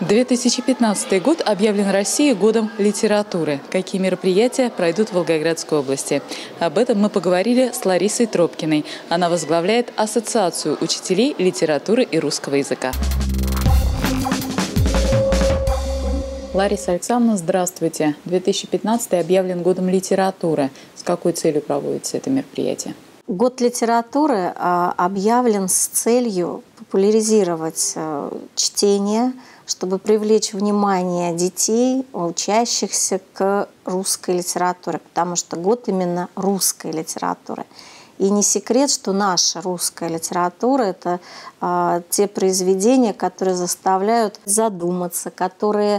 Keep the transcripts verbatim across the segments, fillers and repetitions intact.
две тысячи пятнадцатый год объявлен Россией годом литературы. Какие мероприятия пройдут в Волгоградской области? Об этом мы поговорили с Ларисой Тропкиной. Она возглавляет Ассоциацию учителей литературы и русского языка. Лариса Александровна, здравствуйте. две тысячи пятнадцатый объявлен годом литературы. С какой целью проводится это мероприятие? Год литературы объявлен с целью популяризировать чтение, чтобы привлечь внимание детей, учащихся к русской литературе, потому что год именно русской литературы. И не секрет, что наша русская литература – это э, те произведения, которые заставляют задуматься, которые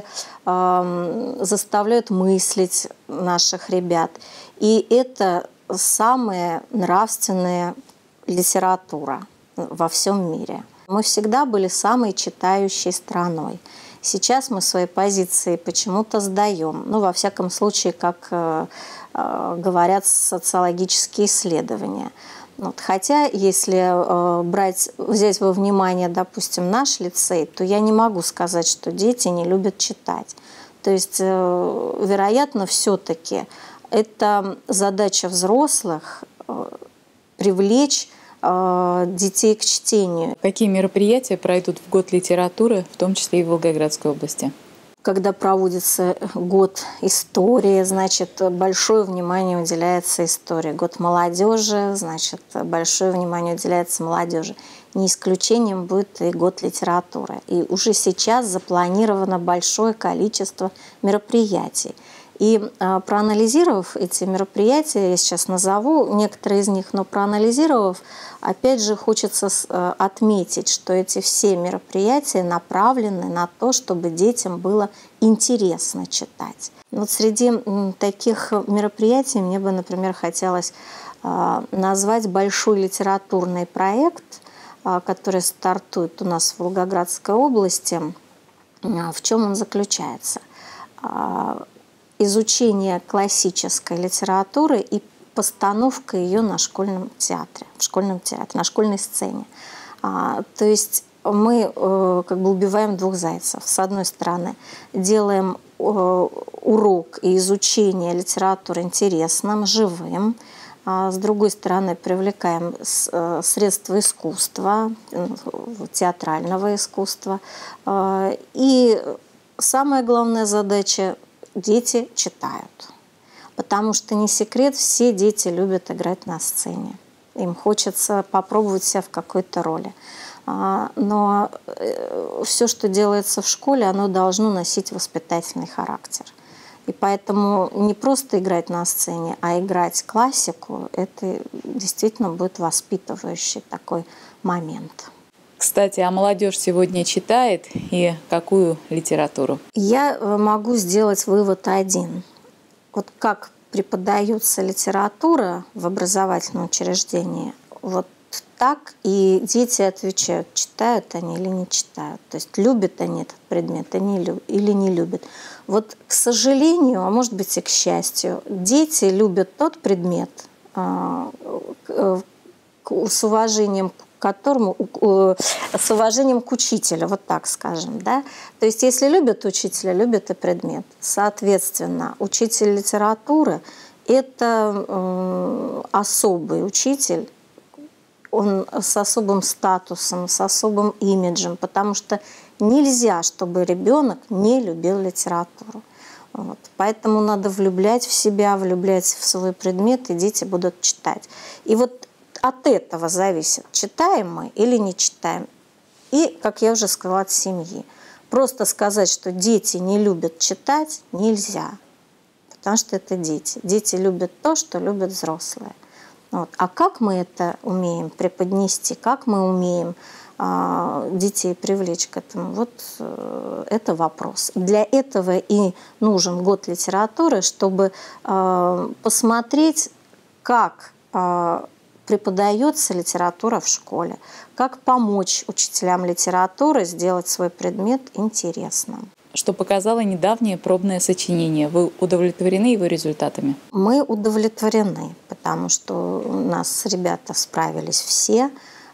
э, заставляют мыслить наших ребят. И это самая нравственная литература во всем мире. Мы всегда были самой читающей страной. Сейчас мы свои позиции почему-то сдаем. Ну, во всяком случае, как э, э, говорят социологические исследования. Вот. Хотя, если э, брать, взять во внимание, допустим, наш лицей, то я не могу сказать, что дети не любят читать. То есть, э, вероятно, все-таки это задача взрослых э, привлечь детей к чтению. Какие мероприятия пройдут в год литературы, в том числе и в Волгоградской области? Когда проводится год истории, значит, большое внимание уделяется истории. Год молодежи, значит, большое внимание уделяется молодежи. Не исключением будет и год литературы. И уже сейчас запланировано большое количество мероприятий. И а, проанализировав эти мероприятия, я сейчас назову некоторые из них, но проанализировав, опять же хочется а, отметить, что эти все мероприятия направлены на то, чтобы детям было интересно читать. Вот среди м, таких мероприятий мне бы, например, хотелось а, назвать большой литературный проект, а, который стартует у нас в Волгоградской области. А, в чем он заключается? А, изучение классической литературы и постановка ее на школьном театре, в школьном театре, на школьной сцене. А, то есть мы э, как бы убиваем двух зайцев. С одной стороны, делаем э, урок и изучение литературы интересным, живым. А с другой стороны, привлекаем с, э, средства искусства, э, театрального искусства. Э, и самая главная задача – дети читают. Потому что не секрет, все дети любят играть на сцене. Им хочется попробовать себя в какой-то роли. Но все, что делается в школе, оно должно носить воспитательный характер. И поэтому не просто играть на сцене, а играть классику, это действительно будет воспитывающий такой момент. Кстати, а молодежь сегодня читает и какую литературу? Я могу сделать вывод один. Вот как преподается литература в образовательном учреждении, вот так и дети отвечают, читают они или не читают. То есть любят они этот предмет или не любят. Вот, к сожалению, а может быть и к счастью, дети любят тот предмет с уважением к которому, с уважением к учителю, вот так скажем. Да? То есть если любят учителя, любят и предмет. Соответственно, учитель литературы – это э, особый учитель, он с особым статусом, с особым имиджем, потому что нельзя, чтобы ребенок не любил литературу. Вот. Поэтому надо влюблять в себя, влюблять в свой предмет, и дети будут читать. И вот от этого зависит, читаем мы или не читаем. И, как я уже сказала, от семьи. Просто сказать, что дети не любят читать, нельзя. Потому что это дети. Дети любят то, что любят взрослые. Вот. А как мы это умеем преподнести, как мы умеем э, детей привлечь к этому, вот э, это вопрос. Для этого и нужен год литературы, чтобы э, посмотреть, как э, преподается литература в школе, как помочь учителям литературы сделать свой предмет интересным. Что показало недавнее пробное сочинение. Вы удовлетворены его результатами? Мы удовлетворены, потому что у нас ребята справились все.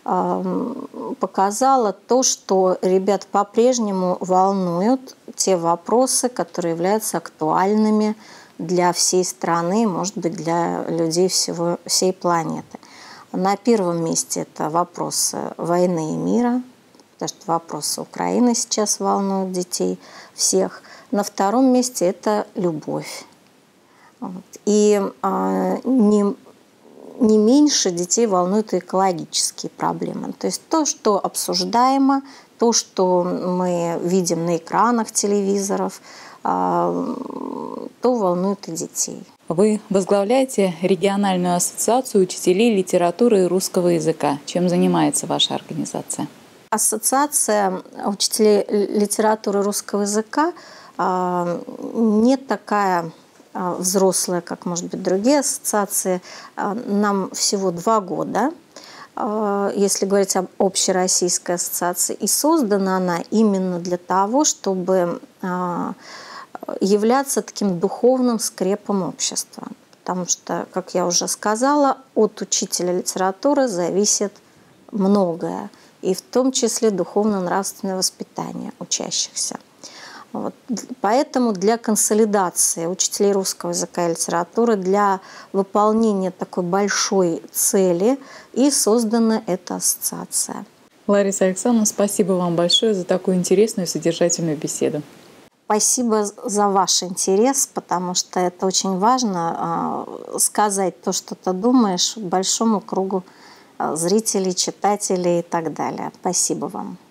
показала то, что ребят по-прежнему волнуют те вопросы, которые являются актуальными для всей страны, может быть, для людей всего, всей планеты. На первом месте это вопросы войны и мира, потому что вопросы Украины сейчас волнуют детей всех. На втором месте это любовь. Вот. И а, не, не меньше детей волнуют и экологические проблемы. То есть то, что обсуждаемо, то, что мы видим на экранах телевизоров, а, то волнует и детей. Вы возглавляете региональную ассоциацию учителей литературы и русского языка. Чем занимается ваша организация? Ассоциация учителей литературы и русского языка не такая взрослая, как, может быть, другие ассоциации. Нам всего два года, если говорить об общероссийской ассоциации. И создана она именно для того, чтобы являться таким духовным скрепом общества. Потому что, как я уже сказала, от учителя литературы зависит многое, и в том числе духовно-нравственное воспитание учащихся. Вот. Поэтому для консолидации учителей русского языка и литературы, для выполнения такой большой цели и создана эта ассоциация. Лариса Александровна, спасибо вам большое за такую интересную и содержательную беседу. Спасибо за ваш интерес, потому что это очень важно — сказать то, что ты думаешь, большому кругу зрителей, читателей и так далее. Спасибо вам.